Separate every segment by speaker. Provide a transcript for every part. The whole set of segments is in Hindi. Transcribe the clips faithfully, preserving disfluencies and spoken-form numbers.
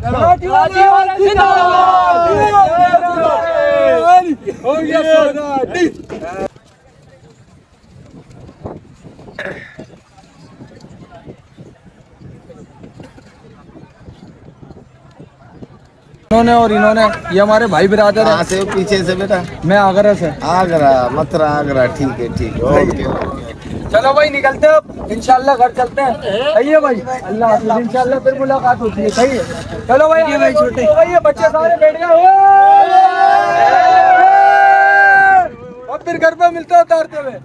Speaker 1: इन्होंने और इन्होंने, ये हमारे भाई बिरादर है।
Speaker 2: से पीछे से बेटा,
Speaker 1: मैं आगरा से।
Speaker 2: आगरा मथुरा आगरा, ठीक है ठीक है, ओके।
Speaker 1: चलो भाई निकलते हैं अब, इंशाल्लाह घर चलते हैं। सही है भाई, अल्लाह हाफिज़, इंशाल्लाह फिर मुलाकात होती है। सही है, चलो भाई। ये भाई छोटे भाई, बच्चे सारे बैठ गए और फिर घर पे मिलते हैं उतारते हुए।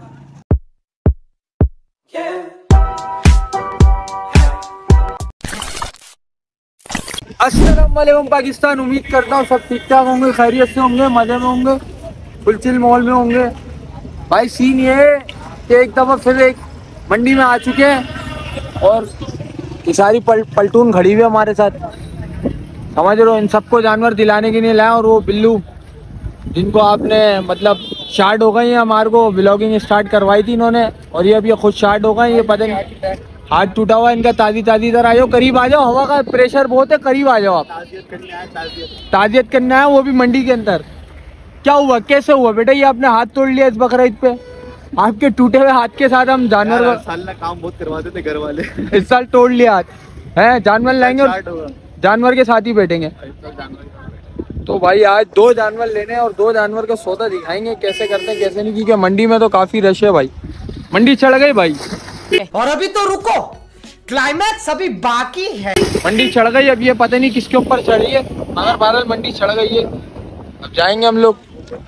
Speaker 1: अस्सलाम वालेकुम पाकिस्तान, उम्मीद करता हूँ सब ठीक ठाक होंगे, खैरियत से होंगे, मजे में होंगे, फुलचिल माहौल में होंगे। भाई सीन ये है कि एक दफ़ा फिर एक मंडी में आ चुके हैं और ये सारी पल, पलटून खड़ी हुई है हमारे साथ, समझ रहे हो। इन सबको जानवर दिलाने के लिए लाए, और वो बिल्लू जिनको आपने मतलब स्टार्ट हो गई है, हमारे को ब्लॉगिंग स्टार्ट करवाई थी इन्होंने, और ये अभी खुद स्टार्ट हो गए। ये पता नहीं हाथ टूटा हुआ इनका, ताज़ी ताज़ी। इधर आ जाओ, करीब आ जाओ, हवा का प्रेशर बहुत है, करीब आ जाओ आप। ताज़ियत करना है, वो भी मंडी के अंदर। क्या हुआ, कैसे हुआ बेटा? ये आपने हाथ तोड़ लिया इस बकरीद पे, आपके टूटे हुए हाथ के साथ हम जानवर
Speaker 2: यार, साल ना काम बहुत करवाते थे घर वाले,
Speaker 1: इस साल तोड़ लिया हाथ है। जानवर लाएंगे और जानवर के साथ ही बैठेंगे। तो भाई आज दो जानवर लेने हैं और दो जानवर का सौदा दिखाएंगे, कैसे करते हैं कैसे नहीं, क्योंकि मंडी में तो काफी रश है भाई। मंडी चढ़ गई भाई,
Speaker 3: और अभी तो रुको, क्लाइमैक्स अभी बाकी है।
Speaker 1: मंडी चढ़ गई, अब ये पता नहीं किसके ऊपर चढ़ी है, मगर बहरहाल मंडी चढ़ गई है। अब जाएंगे हम लोग।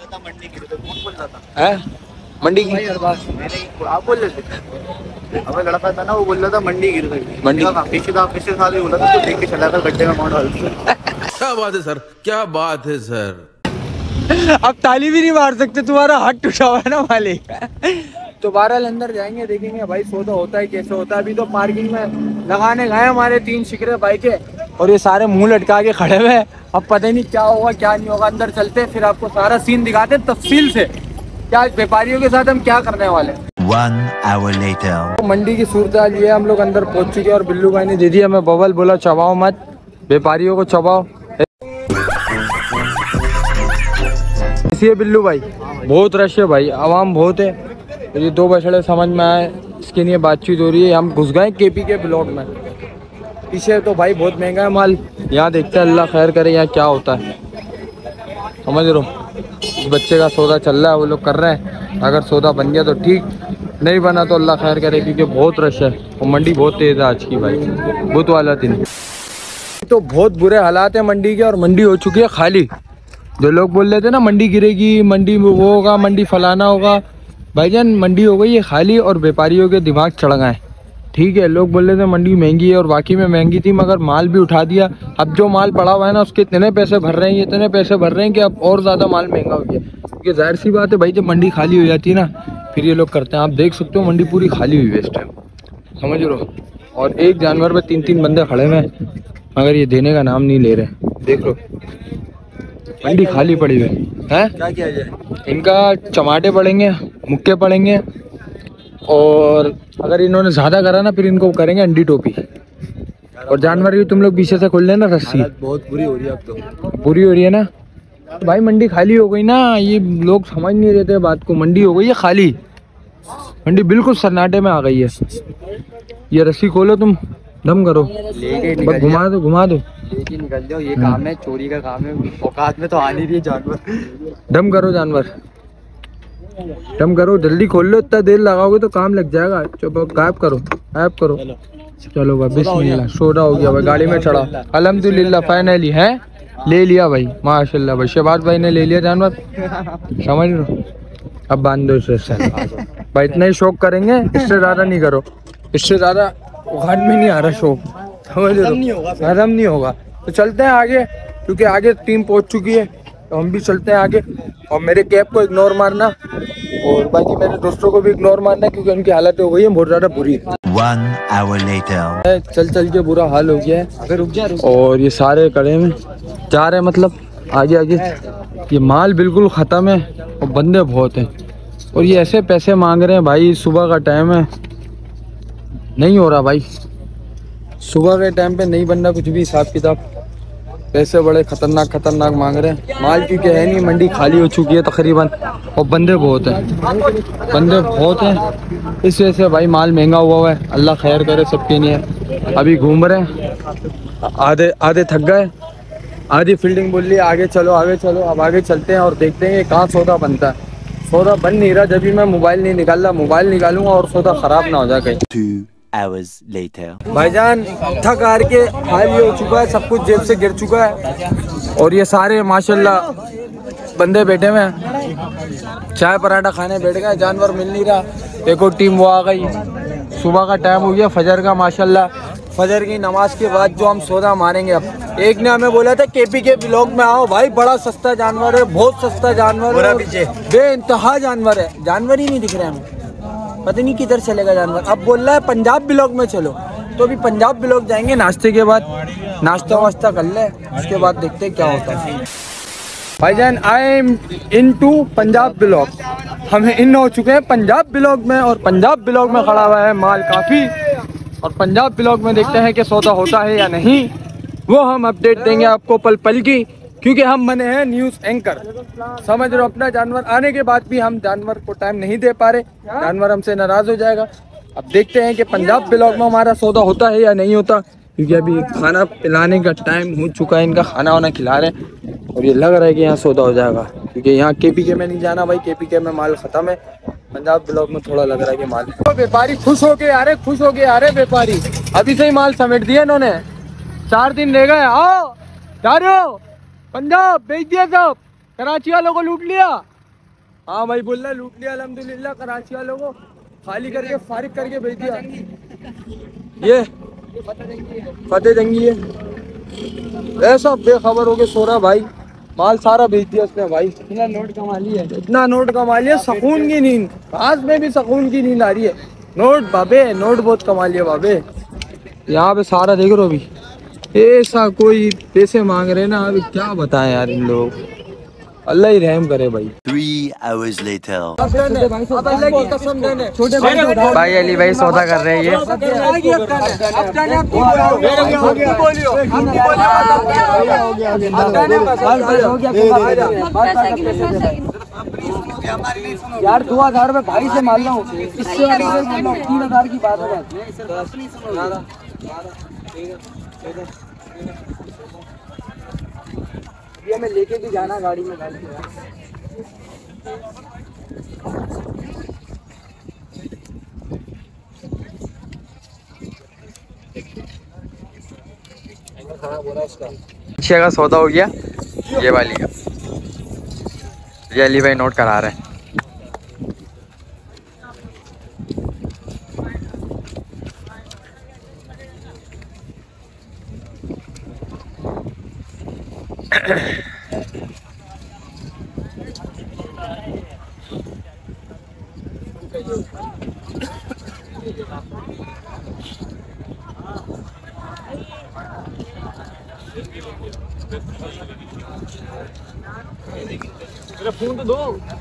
Speaker 1: है मंडी की,
Speaker 2: आप बोल रहे थे, अबे लड़का था ना, वो बोल रहा था मंडी गिर गई।
Speaker 1: मंडी
Speaker 2: पिछले साल पिछले साल ही बोला था, तो देख के चला था गड्ढे में मार।
Speaker 4: क्या बात है सर, क्या बात है सर।
Speaker 1: अब ताली भी नहीं मार सकते, तुम्हारा हाथ टूटा हुआ है ना मालिक। तो बहरहाल अंदर जाएंगे, देखेंगे भाई सौदा होता है कैसे होता है। अभी तो पार्किंग में लगाने गए हमारे तीन शिकरे बाइक है, और ये सारे मुंह लटका के खड़े हुए हैं। अब पता नहीं क्या होगा क्या नहीं होगा। अंदर चलते फिर आपको सारा सीन दिखाते तफसील से, क्या व्यापारियों के साथ हम क्या करने वाले हैं।
Speaker 5: One hour later.
Speaker 1: तो मंडी की सूरत हाल ये, हम लोग अंदर पहुंच चुके हैं और बिल्लू भाई ने दे दिया हमें बबल, बोला चबाओ मत, व्यापारियों को चबाओ। इसलिए बिल्लू भाई बहुत रश है भाई, आवाम बहुत है। तो ये दो बछड़े समझ में आए, इसके लिए बातचीत हो रही है। हम घुस गए केपी के ब्लॉक में, पीछे तो भाई बहुत महंगा है माल। यहाँ देखते हैं, अल्लाह खैर करे यहाँ क्या होता है, समझ रहे हो। इस बच्चे का सौदा चल रहा है, वो लोग कर रहे हैं। अगर सौदा बन गया तो ठीक, नहीं बना तो अल्लाह खैर करे, क्योंकि बहुत रश है और मंडी बहुत तेज़ है आज की भाई, बुध वाला दिन। तो बहुत बुरे हालात है मंडी के, और मंडी हो चुकी है खाली। जो लोग बोल रहे थे ना मंडी गिरेगी, मंडी में वो होगा, मंडी फलाना होगा, भाईजान मंडी हो गई है खाली, और व्यापारियों के दिमाग चढ़ गए। ठीक है, लोग बोल रहे थे मंडी महंगी है, और वाकई में महंगी थी, मगर माल भी उठा दिया। अब जो माल पड़ा हुआ है ना, उसके इतने पैसे भर रहे हैं, इतने पैसे भर रहे हैं कि अब और ज़्यादा माल महंगा हो गया। क्योंकि जाहिर सी बात है भाई, जब मंडी खाली हो जाती है ना, फिर ये लोग करते हैं। आप देख सकते हो मंडी पूरी खाली हुई है इस टाइम, समझ रहे हो। और एक जानवर पे तीन तीन बंदे खड़े हुए हैं, मगर ये देने का नाम नहीं ले रहे। देख लो मंडी खाली पड़ी हुई है। क्या किया जाए, इनका चमाटे पड़ेंगे, मुक्के पड़ेंगे, और अगर इन्होंने ज़्यादा करा ना, फिर इनको करेंगे अंडी टोपी। और जानवर भी तुम लोग पीछे से खोल लेना रस्सी,
Speaker 2: बहुत बुरी हो रही है अब तो,
Speaker 1: बुरी हो रही है ना भाई। मंडी खाली हो गई ना, ये लोग समझ नहीं रहे थे बात को। मंडी हो गई है खाली, मंडी बिल्कुल सन्नाटे में आ गई है। ये रस्सी खोलो, तुम दम करो, लेके घुमा दो घुमा दो
Speaker 2: लेके निकल जाओ। ये काम है, चोरी का काम है, औकात में तो आ नहीं रही है जानवर।
Speaker 1: दम करो जानवर, दम करो, जल्दी खोल लो। इतना देर लगाओगे तो काम लग जाएगा। चुप, गायब करो, गायब करो। चलो भाई बिस्मिल्लाह, सौदा हो गया भाई, गाड़ी में चढ़ा, अल्हम्दुलिल्लाह फाइनली है, ले लिया भाई, माशाल्लाह भाई। शहबाज भाई ने ले लिया जानवर, समझ लो। अब बांध दो इसे भाई, इतना ही शौक करेंगे, इससे ज़्यादा नहीं करो, इससे ज़्यादा उखाड़ में नहीं आ रहा शौक, समझ लो, हजम नहीं होगा। तो चलते हैं आगे, क्योंकि आगे टीम पहुंच चुकी है, तो हम भी चलते हैं आगे। और मेरे कैब को इग्नोर मारना, और बाकी मेरे दोस्तों को भी इग्नोर मारना, क्योंकि उनकी हालत हो गई है बहुत ज़्यादा बुरी।
Speaker 5: One hour later.
Speaker 1: चल चल के बुरा हाल हो गया है। अगर रुक जा, रुक। और ये सारे कड़े में जा रहे हैं, मतलब आगे आगे। ये माल बिल्कुल ख़त्म है और बंदे बहुत हैं, और ये ऐसे पैसे मांग रहे हैं भाई। सुबह का टाइम है, नहीं हो रहा भाई, सुबह के टाइम पे नहीं बनना कुछ भी हिसाब किताब। पैसे बड़े खतरनाक खतरनाक मांग रहे हैं। माल क्योंकि है नहीं, मंडी खाली हो चुकी है तकरीबन, और बंदे बहुत हैं, बंदे बहुत हैं, इस वजह से भाई माल महंगा हुआ हुआ है। अल्लाह खैर करे सबके लिए। अभी घूम रहे हैं, आधे आधे थक गए, आधी फील्डिंग बोल ली आगे चलो आगे चलो। अब आगे चलते हैं और देखते हैं कहाँ सौदा बनता है। सौदा बन नहीं रहा, जब भी मैं मोबाइल नहीं निकाल रहा, मोबाइल निकालूंगा और सौदा ख़राब ना हो जाए कहीं।
Speaker 5: Two hours later.
Speaker 1: भाईजान थक हार के खाली हो चुका है, सब कुछ जेब से गिर चुका है, और ये सारे माशाल्लाह बंदे बैठे हुए हैं, चाय पराठा खाने बैठ गए। जानवर मिल नहीं रहा, एक और टीम वो आ गई। सुबह का टाइम हो गया फजर का, माशाल्लाह फजर की नमाज के बाद जो हम सौदा मारेंगे। अब एक ने हमें बोला था केपी के ब्लॉग में आओ भाई, बड़ा सस्ता जानवर है, बहुत सस्ता जानवर है, बेइंतहा जानवर है। जानवर ही नहीं दिख रहे हमें, पता नहीं किधर चलेगा जानवर। अब बोल रहा है पंजाब ब्लॉग में चलो, तो अभी पंजाब ब्लॉग जाएंगे नाश्ते के बाद, नाश्ता वास्ता कर ले, उसके बाद देखते क्या होता है। भाईजान I am into Punjab blog, हमें इन हो चुके हैं पंजाब ब्लॉग में, और पंजाब ब्लॉग में खड़ा हुआ है माल काफ़ी, और पंजाब ब्लॉग में देखते हैं कि सौदा होता है या नहीं। वो हम अपडेट देंगे आपको पल पल की, क्योंकि हम बने हैं न्यूज़ एंकर, समझ रहे हो। अपना जानवर आने के बाद भी हम जानवर को टाइम नहीं दे पा रहे, जानवर हमसे नाराज़ हो जाएगा। अब देखते हैं कि पंजाब ब्लॉग में हमारा सौदा होता है या नहीं होता, क्योंकि अभी खाना पिलाने का टाइम हो चुका है, इनका खाना वाना खिला रहे हैं, और ये लग रहा है कि यहाँ सौदा हो जाएगा, क्योंकि यहाँ के पी के में नहीं जाना भाई, के पी के में माल ख़त्म है। पंजाब ब्लॉग में थोड़ा लग रहा है कि माल, तो व्यापारी खुश हो के आ रहे, खुश हो के आ रहे व्यापारी, अभी से ही माल समेट दिया इन्होंने, चार दिन रह गए। आओ जा रहे हो पंजाब, बेच दिया सब, कराची वालों को लूट लिया। हाँ भाई बोल रहा लूट लिया, अल्हम्दुलिल्लाह कराची वालों को खाली करके फारिग करके भेज दिया। ये फतेह जंगी है, ऐसा बेखबर हो के सो रहा भाई, माल सारा बेच दिया उसने भाई। इतना नोट कमा लिया, इतना नोट कमा लिया, सुकून की नींद, आज में भी सुकून की नींद आ रही है। नोट बाबे, नोट बहुत कमा लिया बाबे। यहाँ पे सारा देख रहे हो, अभी ऐसा कोई पैसे मांग रहे ना, अभी क्या बताएं यार इन लोगों को, अल्लाह ही रहम करे भाई।
Speaker 5: Three hours later.
Speaker 1: भाई अली भाई सौदा कर रहे हैं ये, यार दो हजार रुपए भाई से मान लो, इससे तीन हजार की बात है। ये मैं लेके भी जाना गाड़ी में डाल के। पीछे का सौदा हो गया, ये वाली का, ये अली भाई नोट करा रहे हैं। फोन तो दो।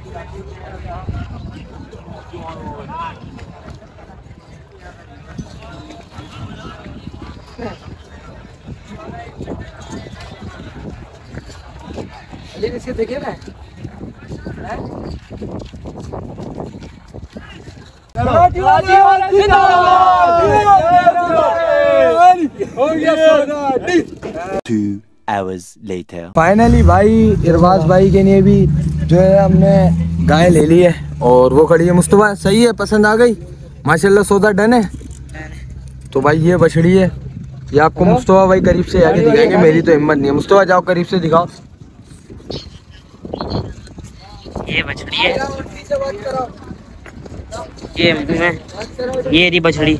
Speaker 1: इसके देखे ना,
Speaker 5: Two hours later.
Speaker 1: फाइनली भाई इरबाज भाई के लिए भी जो है हमने गाय ले ली है, और वो खड़ी है मुस्तफा। सही है, पसंद आ गई माशाल्लाह, सौदा डन है। तो भाई ये बछड़ी है, ये आपको मुस्तफा भाई करीब से आके दिखाएंगे, मेरी तो हिम्मत नहीं है। मुस्तफा जाओ करीब से दिखाओ।
Speaker 6: ये बछड़ी है, ये मैं ये रही बछड़ी,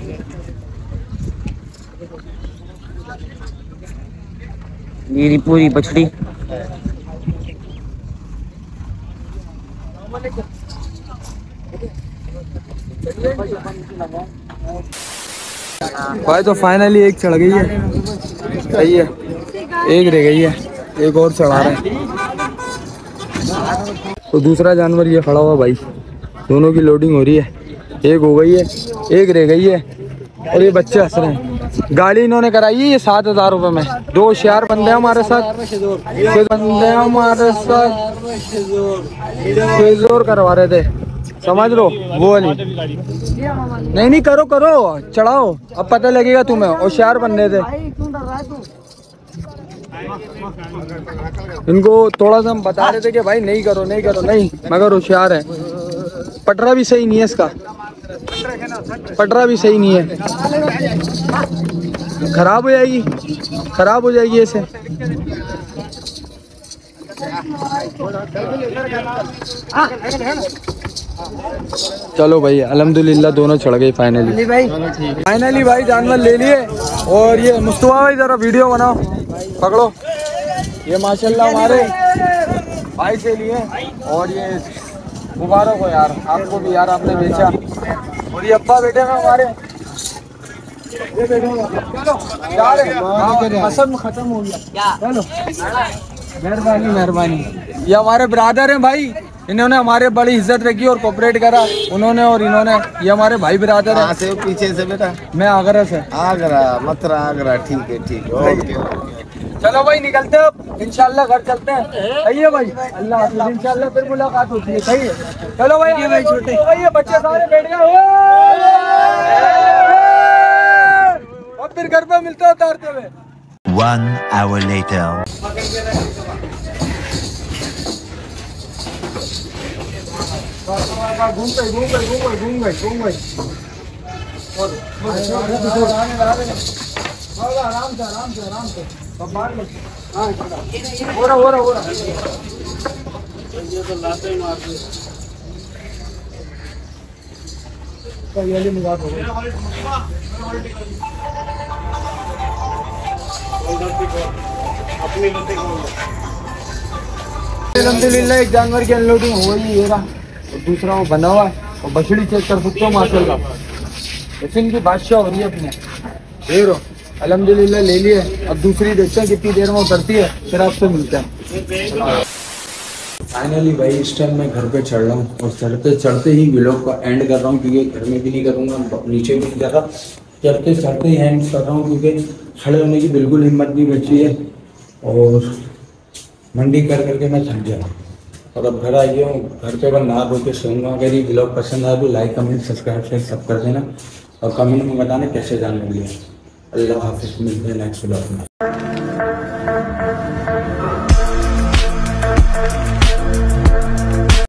Speaker 6: ये रही पूरी बछड़ी।
Speaker 1: भाई तो फाइनली एक चढ़ गई है, सही है, एक रह गई है, एक और चढ़ा रहे हैं। तो दूसरा जानवर ये खड़ा हुआ भाई, दोनों की लोडिंग हो रही है, एक हो गई है, एक रह गई है, और ये बच्चे हंस रहे हैं। गाड़ी इन्होंने कराई है ये सात हजार रुपये में। दो होशियार बंदे हैं हमारे साथ, बंदे हैं हमारे साथ जोर करवा रहे थे, समझ लो वो नहीं नहीं नहीं करो करो चढ़ाओ, अब पता लगेगा तुम्हें। होशियार बंदे थे, इनको थोड़ा सा हम बता रहे थे कि भाई नहीं करो नहीं करो नहीं, मगर होशियार है। पटरा भी सही नहीं है इसका, पटरा भी सही नहीं है, खराब हो जाएगी खराब हो जाएगी ऐसे। चलो भाई अल्हम्दुलिल्लाह दोनों चढ़ गए फाइनली फाइनली भाई जानवर ले लिए। और ये मुस्तफा भाई जरा वीडियो बनाओ, पकड़ो। ये माशाल्लाह हमारे भाई से लिए, और ये मुबारक हो यार आपको भी यार, आपने बेचा। और ये अब्बा बेटे में हमारे ये मौसम खत्म हो गया। चलो मेहरबानी मेहरबानी। ये हमारे ब्रादर हैं भाई, इन्होंने हमारे बड़ी इज्जत रखी और कोऑपरेट करा उन्होंने और इन्होंने। ये हमारे भाई ब्रादर हैं।
Speaker 2: से पीछे से बेटा,
Speaker 1: मैं आगरा से।
Speaker 2: आगरा मथुरा आगरा, ठीक है ठीक है ओके।
Speaker 1: चलो भाई निकलते हैं अब, इंशाल्लाह घर चलते हैं। सही है भाई, अल्लाह हाफ़िज़, इंशाल्लाह फिर मुलाकात होती है। सही है, चलो भाई भाई छोटे भाई, ये बच्चे सारे बैठ गए और फिर घर पे मिलते हैं उतारते हुए।
Speaker 5: One hour later.
Speaker 1: घूम गई घूम गई घूम गई घूम गई घूम गई आराम से आराम से आराम से हो रहा हो रहा हो रहा। अल्हम्दुलिल्लाह एक जानवर की अनलोडिंग हो गई है, और दूसरा वो बना हुआ है। और बछड़ी चेक कर सकते हो माशाल्लाह, लेकिन इनकी बादशाह हो रही है अपने। देख लो अल्हम्दुलिल्लाह ले लिए, अब दूसरी देखते हैं कितनी देर में उतरती है, फिर आपसे मिलते हैं। फाइनली भाई इस टाइम मैं घर पे चढ़ रहा हूँ, और चढ़ते चढ़ते ही व्लॉग का एंड कर रहा हूँ, क्योंकि घर में भी नहीं करूँगा, नीचे भी नहीं कर रहा, चढ़ते चढ़ते ही एंड कर रहा हूँ, क्योंकि खड़े होने की बिल्कुल हिम्मत नहीं बची है और मंडी कर करके मैं थक गया। और अब घर आ गया हूँ, घर पे बस नहा धो के सोऊंगा। अगर ये व्लॉग पसंद आए तो लाइक कमेंट सब्सक्राइब शेयर सब कर देना, और कमेंट में बताना कैसे जानने लगे। अल्लाह हाफिज़, मिलते हैं नेक्स्ट व्लॉग में।